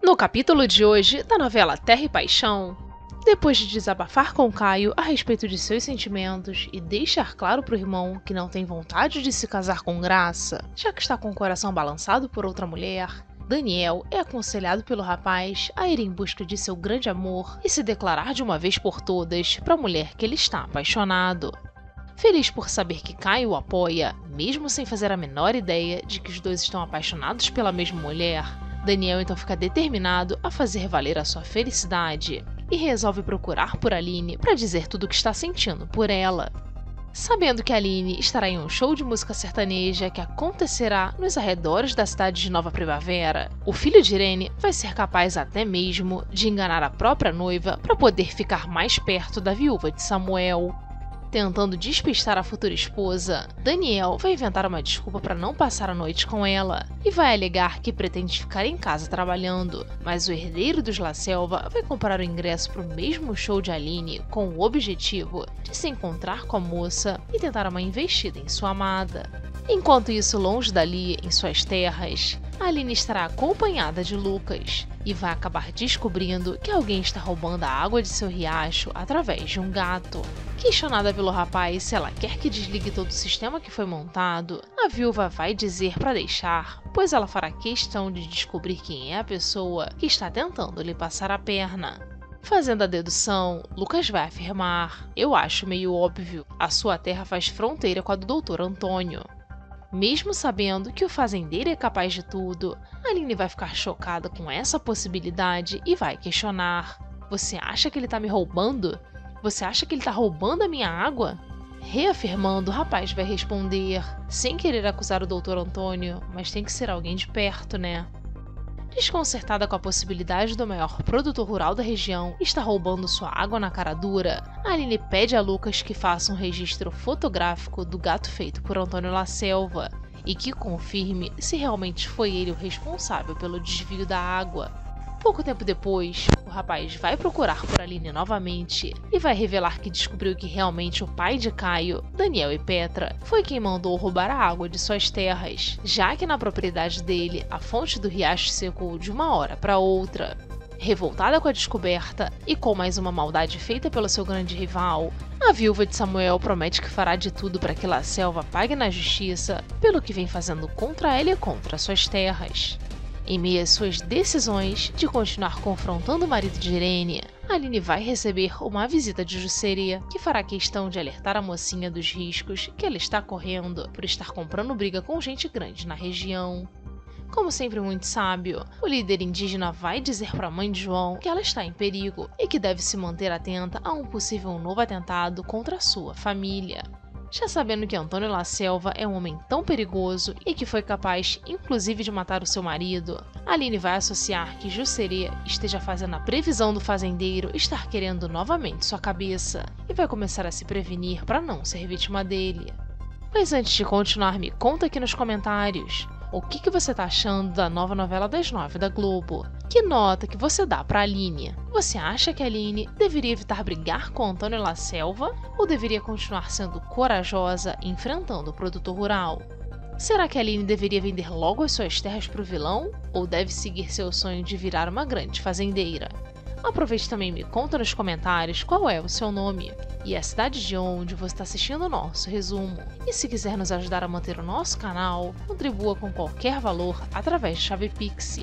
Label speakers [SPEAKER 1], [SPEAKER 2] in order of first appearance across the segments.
[SPEAKER 1] No capítulo de hoje da novela Terra e Paixão, depois de desabafar com Caio a respeito de seus sentimentos e deixar claro pro irmão que não tem vontade de se casar com Graça, já que está com o coração balançado por outra mulher, Daniel é aconselhado pelo rapaz a ir em busca de seu grande amor e se declarar de uma vez por todas para a mulher que ele está apaixonado. Feliz por saber que Caio o apoia, mesmo sem fazer a menor ideia de que os dois estão apaixonados pela mesma mulher, Daniel então fica determinado a fazer valer a sua felicidade e resolve procurar por Aline para dizer tudo o que está sentindo por ela. Sabendo que Aline estará em um show de música sertaneja que acontecerá nos arredores da cidade de Nova Primavera, o filho de Irene vai ser capaz até mesmo de enganar a própria noiva para poder ficar mais perto da viúva de Samuel. Tentando despistar a futura esposa, Daniel vai inventar uma desculpa para não passar a noite com ela e vai alegar que pretende ficar em casa trabalhando, mas o herdeiro dos La Selva vai comprar o ingresso para o mesmo show de Aline com o objetivo de se encontrar com a moça e tentar uma investida em sua amada. Enquanto isso, longe dali, em suas terras, Aline estará acompanhada de Lucas e vai acabar descobrindo que alguém está roubando a água de seu riacho através de um gato. Questionada pelo rapaz se ela quer que desligue todo o sistema que foi montado, a viúva vai dizer para deixar, pois ela fará questão de descobrir quem é a pessoa que está tentando lhe passar a perna. Fazendo a dedução, Lucas vai afirmar: "Eu acho meio óbvio, a sua terra faz fronteira com a do Dr. Antônio." Mesmo sabendo que o fazendeiro é capaz de tudo, Aline vai ficar chocada com essa possibilidade e vai questionar: "Você acha que ele tá me roubando? Você acha que ele tá roubando a minha água?" Reafirmando, o rapaz vai responder, sem querer acusar o Dr. Antônio, mas tem que ser alguém de perto, né? Desconcertada com a possibilidade do maior produtor rural da região estar roubando sua água na cara dura, Aline pede a Lucas que faça um registro fotográfico do gato feito por Antônio La Selva e que confirme se realmente foi ele o responsável pelo desvio da água. Pouco tempo depois, o rapaz vai procurar por Aline novamente e vai revelar que descobriu que realmente o pai de Caio, Daniel e Petra, foi quem mandou roubar a água de suas terras, já que na propriedade dele a fonte do riacho secou de uma hora para outra. Revoltada com a descoberta e com mais uma maldade feita pelo seu grande rival, a viúva de Samuel promete que fará de tudo para que La Selva pague na justiça pelo que vem fazendo contra ela e contra suas terras. Em meio às suas decisões de continuar confrontando o marido de Irene, Aline vai receber uma visita de Jusceria, que fará questão de alertar a mocinha dos riscos que ela está correndo por estar comprando briga com gente grande na região. Como sempre muito sábio, o líder indígena vai dizer para a mãe de João que ela está em perigo e que deve se manter atenta a um possível novo atentado contra a sua família. Já sabendo que Antônio La Selva é um homem tão perigoso e que foi capaz, inclusive, de matar o seu marido, Aline vai associar que Jusceria esteja fazendo a previsão do fazendeiro estar querendo novamente sua cabeça e vai começar a se prevenir para não ser vítima dele. Mas antes de continuar, me conta aqui nos comentários o que você tá achando da nova novela das 9 da Globo. Que nota que você dá pra Aline? Você acha que a Aline deveria evitar brigar com Antônio La Selva ou deveria continuar sendo corajosa e enfrentando o produtor rural? Será que a Aline deveria vender logo as suas terras pro vilão ou deve seguir seu sonho de virar uma grande fazendeira? Aproveite também e me conta nos comentários qual é o seu nome e a cidade de onde você está assistindo o nosso resumo. E se quiser nos ajudar a manter o nosso canal, contribua com qualquer valor através da chave Pix,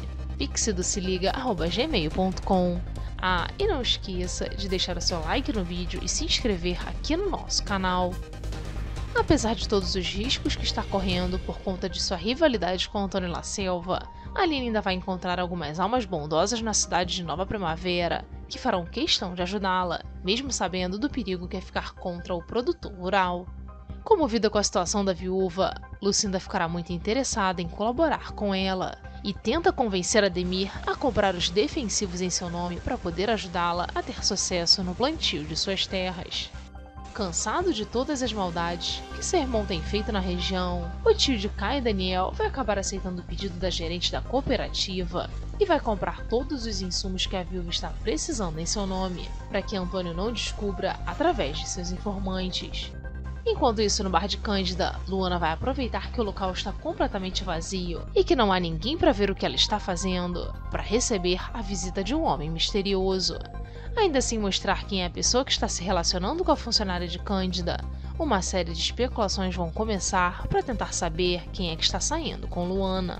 [SPEAKER 1] pixdociliga@gmail.com. E não esqueça de deixar o seu like no vídeo e se inscrever aqui no nosso canal. Apesar de todos os riscos que está correndo por conta de sua rivalidade com Antônio La Selva, Aline ainda vai encontrar algumas almas bondosas na cidade de Nova Primavera que farão questão de ajudá-la, mesmo sabendo do perigo que é ficar contra o produtor rural. Comovida com a situação da viúva, Lucinda ficará muito interessada em colaborar com ela e tenta convencer Ademir a comprar os defensivos em seu nome para poder ajudá-la a ter sucesso no plantio de suas terras. Cansado de todas as maldades que seu irmão tem feito na região, o tio de Caio, Daniel, vai acabar aceitando o pedido da gerente da cooperativa e vai comprar todos os insumos que a viúva está precisando em seu nome, para que Antônio não descubra através de seus informantes. Enquanto isso, no bar de Cândida, Luana vai aproveitar que o local está completamente vazio e que não há ninguém para ver o que ela está fazendo, para receber a visita de um homem misterioso. Ainda assim mostrar quem é a pessoa que está se relacionando com a funcionária de Cândida, uma série de especulações vão começar para tentar saber quem é que está saindo com Luana.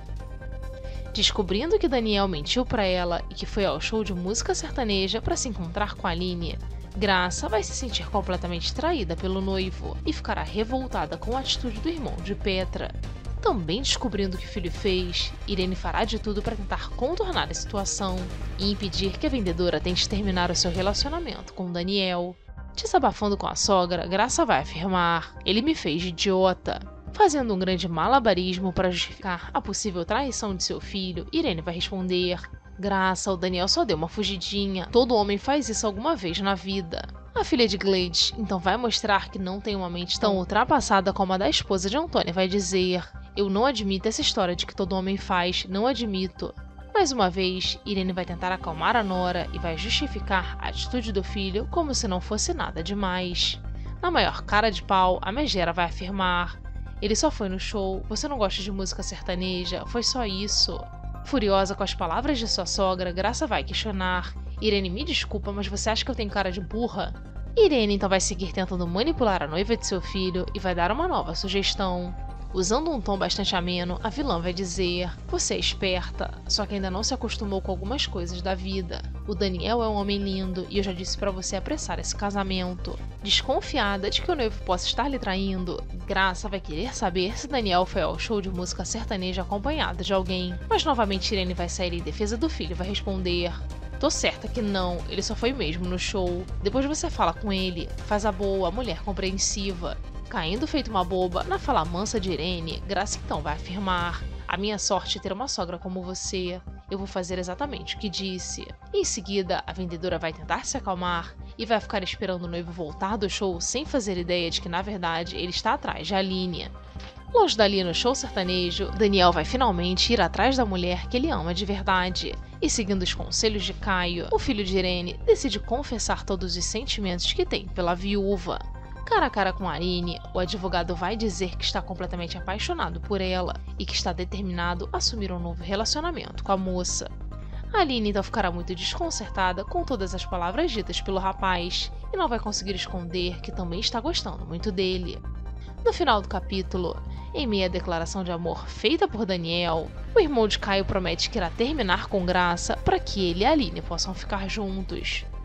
[SPEAKER 1] Descobrindo que Daniel mentiu para ela e que foi ao show de música sertaneja para se encontrar com Aline, Graça vai se sentir completamente traída pelo noivo e ficará revoltada com a atitude do irmão de Petra. Também descobrindo o que o filho fez, Irene fará de tudo para tentar contornar a situação e impedir que a vendedora tente terminar o seu relacionamento com Daniel. Desabafando com a sogra, Graça vai afirmar: "Ele me fez de idiota." Fazendo um grande malabarismo para justificar a possível traição de seu filho, Irene vai responder: "Graça, o Daniel só deu uma fugidinha. Todo homem faz isso alguma vez na vida." A filha de Gleides então vai mostrar que não tem uma mente tão ultrapassada como a da esposa de Antônia, vai dizer: "Eu não admito essa história de que todo homem faz, não admito." Mais uma vez, Irene vai tentar acalmar a nora e vai justificar a atitude do filho como se não fosse nada demais. Na maior cara de pau, a megera vai afirmar: "Ele só foi no show, você não gosta de música sertaneja, foi só isso." Furiosa com as palavras de sua sogra, Graça vai questionar: "Irene, me desculpa, mas você acha que eu tenho cara de burra?" Irene então vai seguir tentando manipular a noiva de seu filho e vai dar uma nova sugestão. Usando um tom bastante ameno, a vilã vai dizer: "Você é esperta, só que ainda não se acostumou com algumas coisas da vida. O Daniel é um homem lindo e eu já disse pra você apressar esse casamento." Desconfiada de que o noivo possa estar lhe traindo, Graça vai querer saber se Daniel foi ao show de música sertaneja acompanhado de alguém. Mas novamente Irene vai sair em defesa do filho e vai responder: "Tô certa que não, ele só foi mesmo no show. Depois você fala com ele, faz a boa, mulher compreensiva." Caindo feito uma boba na fala mansa de Irene, Graça então vai afirmar: "A minha sorte é ter uma sogra como você. Eu vou fazer exatamente o que disse." Em seguida, a vendedora vai tentar se acalmar e vai ficar esperando o noivo voltar do show sem fazer ideia de que, na verdade, ele está atrás de Aline. Longe dali no show sertanejo, Daniel vai finalmente ir atrás da mulher que ele ama de verdade. E seguindo os conselhos de Caio, o filho de Irene decide confessar todos os sentimentos que tem pela viúva. Cara a cara com Aline, o advogado vai dizer que está completamente apaixonado por ela e que está determinado a assumir um novo relacionamento com a moça. Aline então ficará muito desconcertada com todas as palavras ditas pelo rapaz e não vai conseguir esconder que também está gostando muito dele. No final do capítulo, em meio à declaração de amor feita por Daniel, o irmão de Caio promete que irá terminar com Graça para que ele e Aline possam ficar juntos.